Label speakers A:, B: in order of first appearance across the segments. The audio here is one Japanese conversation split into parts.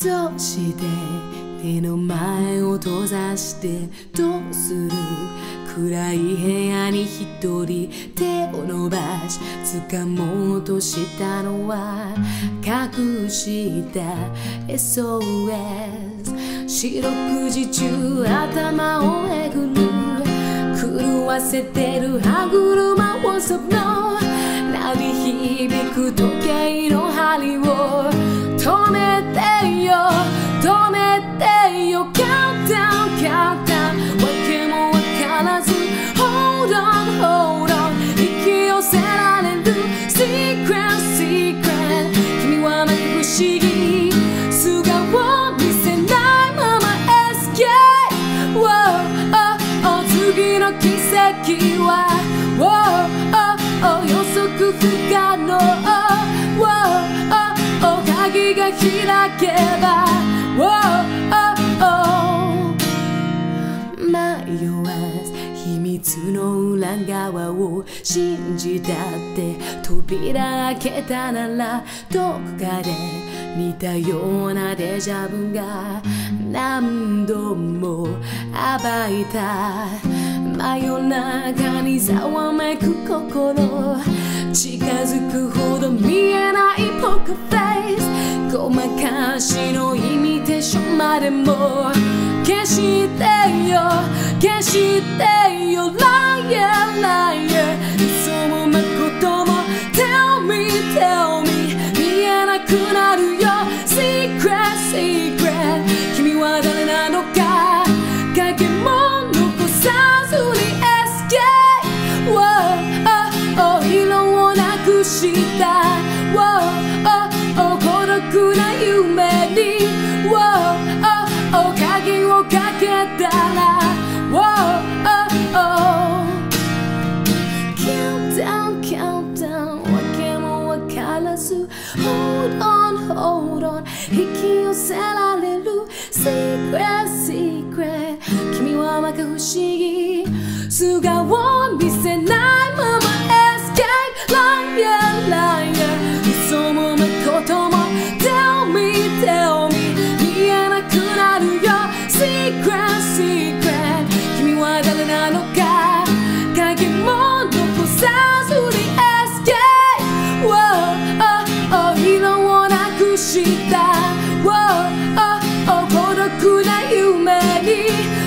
A: どうして目の前を閉ざしてどうする暗い部屋に一人手を伸ばし掴もうとしたのは隠した SOS 四六時中頭をえぐる狂わせてる歯車をその鳴り響く時計の針を止めてよ止めてよ Countdown Countdown わけもわからず Hold on Hold on 引き寄せられる Secret Secret 君は何不思議素顔を見せないまま Escape次の奇跡は予測不可能鍵が開けば迷わず秘密の裏側を信じたって扉開けたならどこかで似たようなデジャブが何度も暴いた真夜中にざわめく心近づくほど見えないポーカーフェイスごまかしのイミテーションまでも消してよ消してよ Liar Liar 嘘も誠も Tell me Tell me 見えなくなるよ Secret Secret 君は誰なのか影も残さずに Escape色をなくした孤独な夢に鍵をかけたら Countdown Countdown わけもわからず Hold on Hold on 引き寄せられる Secret Secret 君はまか不思議素顔を見せないまま Escape Liar Liar 嘘も誠も Tell me Tell me 見えなくなるよ Secret Secret 君は誰なのか影も残さずに Escape色をなくした孤独な夢に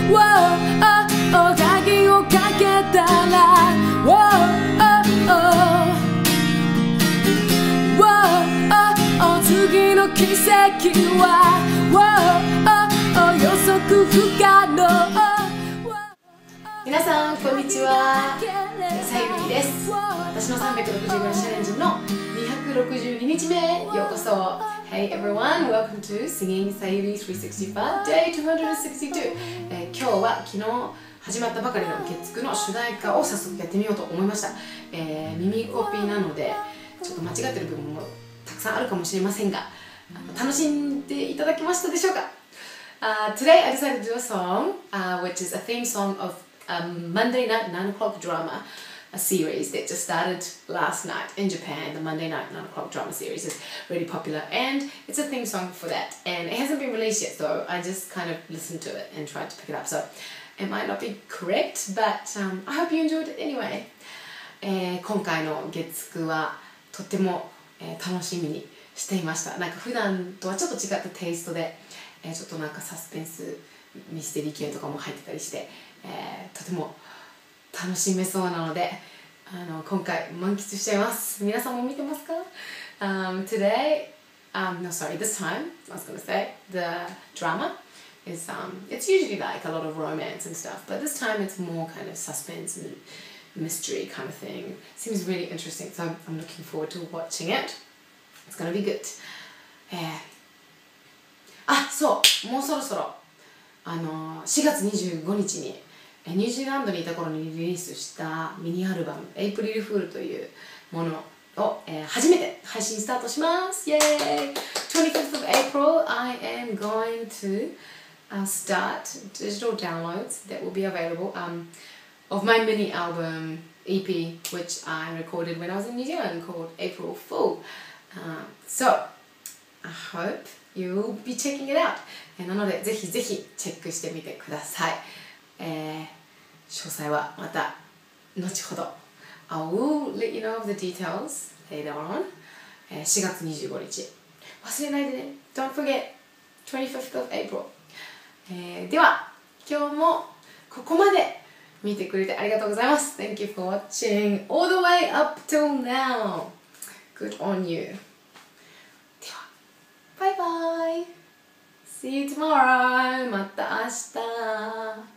A: 鍵をかけたら次の奇跡は予測不可能皆さんこんにちはさゆりです私の360日チャレンジの262日目ようこそ Hey everyone, welcome to Singing Sayuri 365 Day 262、今日は昨日始まったばかりの月9の主題歌を早速やってみようと思いました、耳コピーなのでちょっと間違ってる部分もたくさんあるかもしれませんが楽しんでいただけましたでしょうか、Today I decided to do a song、which is a theme song of a Monday night 9 o'clock drama a series that just started last night in Japan. The Monday night 9 o'clock drama series is really popular and it's a theme song for that and it hasn't been released yet though. I just kind of listened to it and tried to pick it up so it might not be correct but I hope you enjoyed it anyway. 今回の月9はとっても楽しみにしていましたなんか普段とはちょっと違ったテイストで、ちょっとなんかサスペンスミステリー系とかも入ってたりして、とても楽しめそうなので今回満喫しちゃいます皆さんも見てますか、Today, no sorry, this time I was going to say the drama is it's usually like a lot of romance and stuff but this time it's more kind of suspense and mystery kind of thing. Seems really interesting, so I'm looking forward to watching it. It's gonna be good. そう、もうそろそろ4月25日にニュージーランドにいた頃にリリースしたミニアルバム「エイプリルフール」というものを、初めて配信スタートします。イエーイ 25th of April I am going to start digital downloads that will be available of my mini album EP which I recorded when I was in New Zealand called April Fool. So I hope You'll be checking it out. なのでぜひぜひチェックしてみてください。詳細はまた後ほど。I will let you know of the details later on. 4月25日。忘れないでね。Don't forget, 25th of April. では、今日もここまで見てくれてありがとうございます。Thank you for watching all the way up till now. Good on you. では、バイバイ。See you tomorrow. また明日。